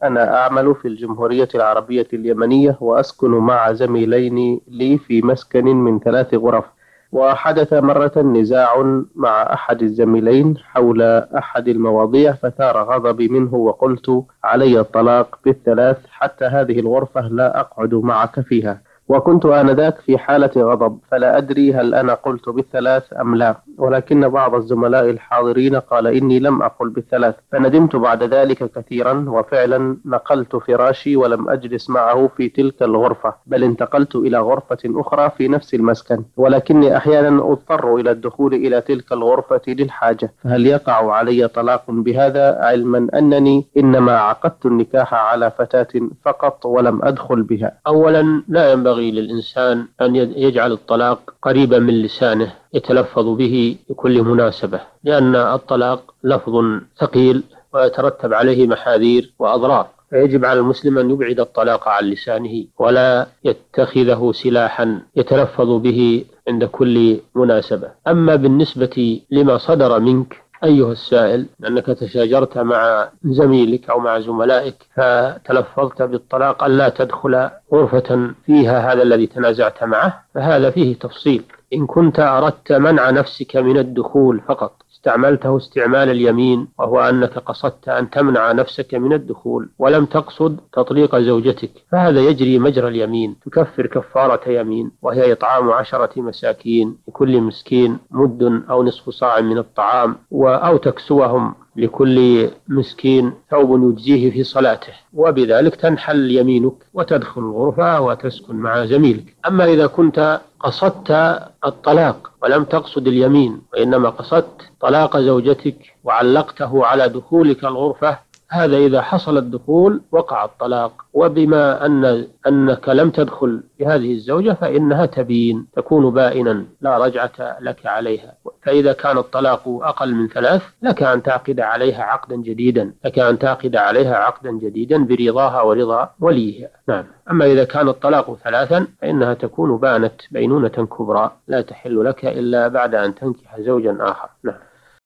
أنا أعمل في الجمهورية العربية اليمنية وأسكن مع زميلين لي في مسكن من 3 غرف. وحدث مرة نزاع مع أحد الزميلين حول أحد المواضيع فثار غضبي منه وقلت علي الطلاق بالثلاث حتى هذه الغرفة لا أقعد معك فيها. وكنت آنذاك في حالة غضب فلا أدري هل أنا قلت بالثلاث أم لا، ولكن بعض الزملاء الحاضرين قال إني لم أقل بالثلاث، فندمت بعد ذلك كثيرا، وفعلا نقلت فراشي ولم أجلس معه في تلك الغرفة، بل انتقلت إلى غرفة أخرى في نفس المسكن، ولكني أحيانا أضطر إلى الدخول إلى تلك الغرفة للحاجة. فهل يقع علي طلاق بهذا، علما أنني إنما عقدت النكاح على فتاة فقط ولم أدخل بها؟ أولا، لا ينبغي للإنسان أن يجعل الطلاق قريبا من لسانه يتلفظ به بكل مناسبة، لأن الطلاق لفظ ثقيل ويترتب عليه محاذير وأضرار، فيجب على المسلم أن يبعد الطلاق عن لسانه ولا يتخذه سلاحا يتلفظ به عند كل مناسبة. أما بالنسبة لما صدر منك أيها السائل، أنك تشاجرت مع زميلك أو مع زملائك فتلفظت بالطلاق أن لا تدخل غرفة فيها هذا الذي تنازعت معه، فهذا فيه تفصيل. إن كنت أردت منع نفسك من الدخول فقط استعملته استعمال اليمين، وهو أنك قصدت أن تمنع نفسك من الدخول ولم تقصد تطليق زوجتك، فهذا يجري مجرى اليمين، تكفر كفارة يمين، وهي إطعام 10 مساكين، لكل مسكين مد أو نصف صاع من الطعام، أو تكسوهم لكل مسكين ثوب يجزيه في صلاته، وبذلك تنحل يمينك وتدخل الغرفة وتسكن مع زميلك. أما إذا كنت قصدت الطلاق ولم تقصد اليمين، وإنما قصدت طلاق زوجتك وعلقته على دخولك الغرفة، هذا إذا حصل الدخول وقع الطلاق، وبما أنك لم تدخل بهذه الزوجة فإنها تبين، تكون بائنا لا رجعة لك عليها. فإذا كان الطلاق أقل من 3 لك أن تعقد عليها عقدا جديدا برضاها ورضا وليها. نعم. أما إذا كان الطلاق 3 فإنها تكون بانت بينونة كبرى لا تحل لك إلا بعد أن تنكح زوجا آخر. نعم.